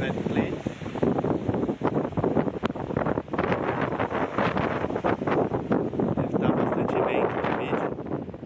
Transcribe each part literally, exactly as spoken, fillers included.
Redcliffe. Deve estar bastante lento no vídeo.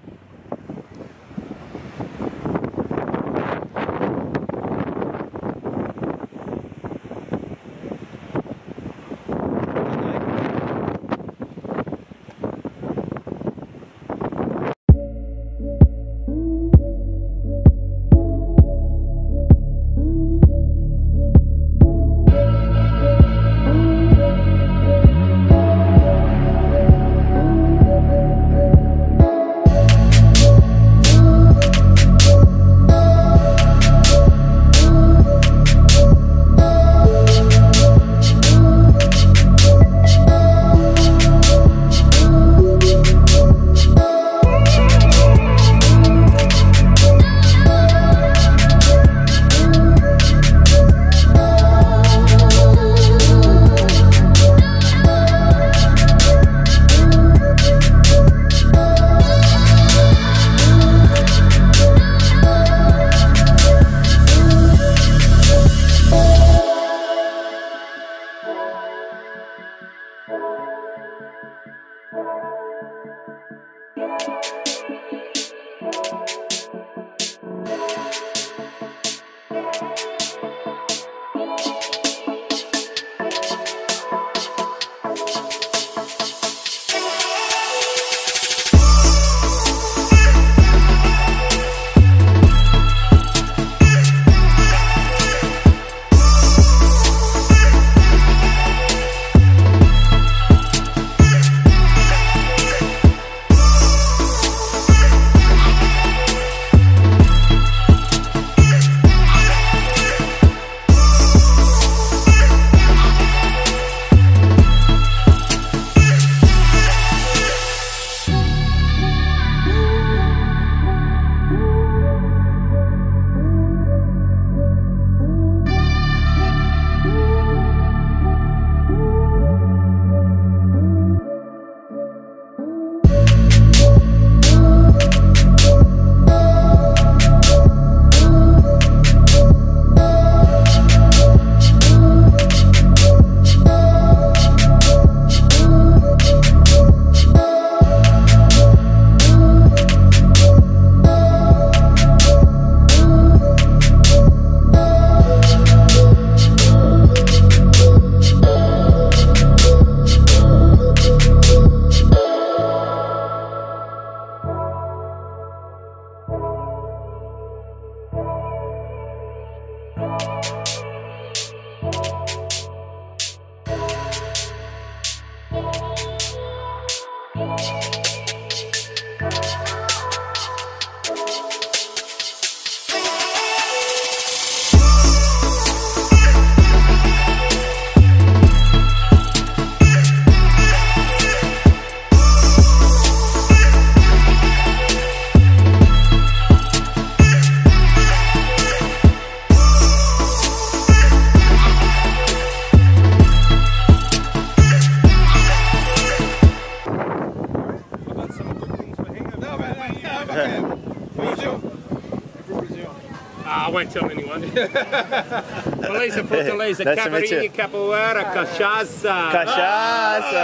I won't tell anyone. Beleza, Fortaleza, Nice to meet cavarinha, you. capoeira, cachaça. Cachaça!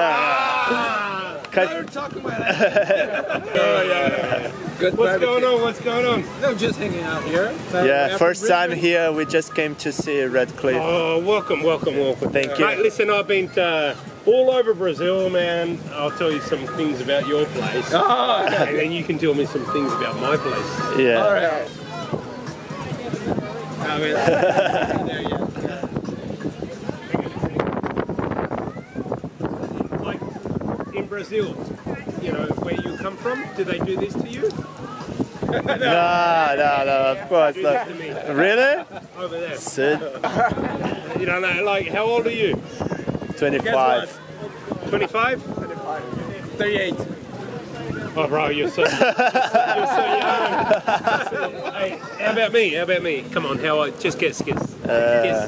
Ah! Ca- We're talking about that. Oh, yeah, yeah. Good What's barbecue. going on? What's going on? No, just hanging out here. So Yeah, after first time Brisbane- here. We just came to see Redcliffe. Oh, welcome, welcome, welcome. Thank you. Mate, listen, I've been to, all over Brazil, man. I'll tell you some things about your place. Oh, And then you can tell me some things about my place. Yeah. all right. I mean, there you go. Like in Brazil, you know, where you come from, do they do this to you? No, no, no, of course Do not. this to me. Really? Over there. Sid? You know, like, how old are you? twenty-five. twenty-five? thirty-eight. Oh, bro, you're so, you're so, you're so young. Hey, how about me? How about me? Come on, how old? Just guess, guess. Uh, guess.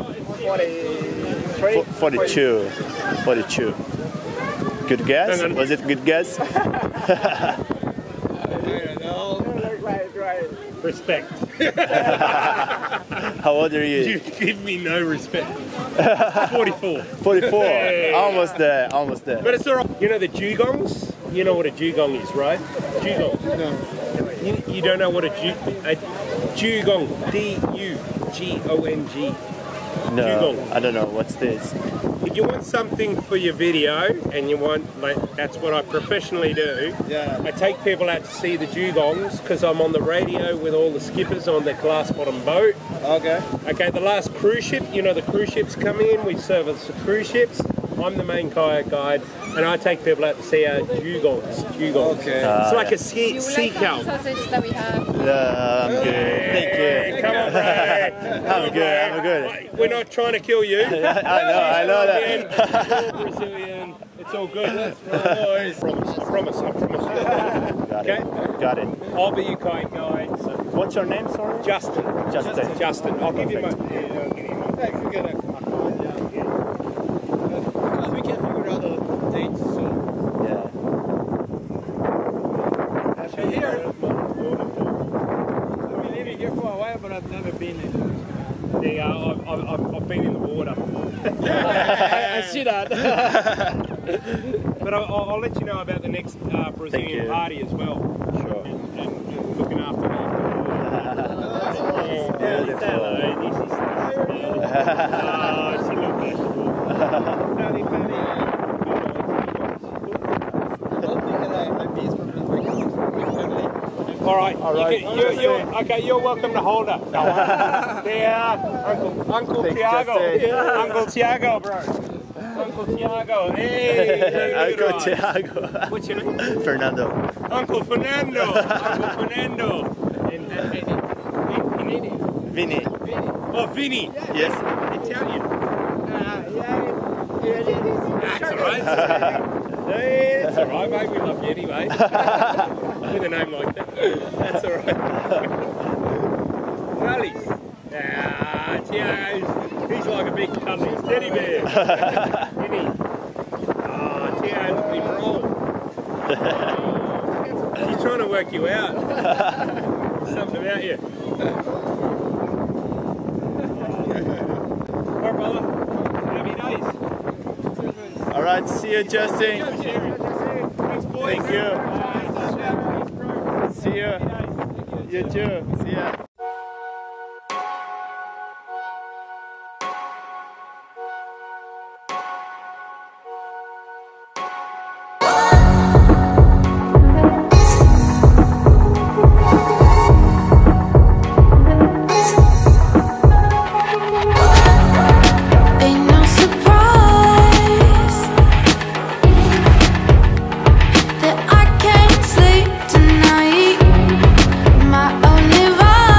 Fo- forty-two. forty-two. Good guess? Hang on. Was it good guess? I don't know. Respect. How old are you? You give me no respect. forty-four. forty-four. Yeah. Almost there. Almost there. But it's alright. You know the dugongs? You know what a dugong is, right? Dugong. No. You, you don't know what a, du a dugong, D U G O N G. No, Dugong. I don't know. What's this? If you want something for your video, and you want, like, that's what I professionally do. Yeah. I take people out to see the dugongs because I'm on the radio with all the skippers on their glass bottom boat. Okay. Okay, the last cruise ship, you know the cruise ships come in, we service the cruise ships. I'm the main kayak guide, and I take people out to see our dugongs. Dugongs. Okay. Uh, It's like yeah. a sea, You sea like cow. the sausage that we have? Yeah, I'm good. Thank Hey, you. come on, Ray. I'm good. I'm good. We're not trying to kill you. I know. I know that. You're Brazilian. It's all good. Let's roll. I promise. I promise. I promise. Got Okay. it. Got it. I'll be your kayak guide. So What's your name, sorry? Justin. Justin. Justin. I'll give you my. Yeah, I'll give you my. Hey, if you get a because we can figure out the dates soon. Yeah. I've been here. I've been living here for a while, but I've never been in. Yeah, I've, I've, I've, I've been in the water. I, I see that. But I'll, I'll I'll let you know about the next uh, Brazilian you. party as well. Sure. And, and, and looking after me. Beautiful. Hello, this is Oh, she looked beautiful. Patty, patty. All right, All right. You can, you, you're, okay, you're welcome to hold her. Yeah, Uncle, Uncle Thanks, Tiago. Justin. Yeah. Uncle Tiago, bro. Uncle Tiago. Hey, Uncle look at us. Tiago. What's your name? Fernando. Uncle Fernando. Uncle Fernando. And, and, and, and, and, Vinny. oh, Vinny. Yes. Italian. yeah, That's all right. Hey, that's all right, mate. We love you anyway. With a name like that. That's all right. Wallies. Ah, Tiago's, he's like a big cuddly teddy bear. Isn't he? Ah, Tiago's been roll. She's trying to work you out. Something about you. All right, brother. Happy days. All right. See you, Justin. Thanks, boys. Thank you. See you. You too. See ya. Ain't no surprise that I can't sleep tonight. My only vibe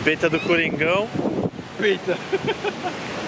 Peita do Coringão. Peita.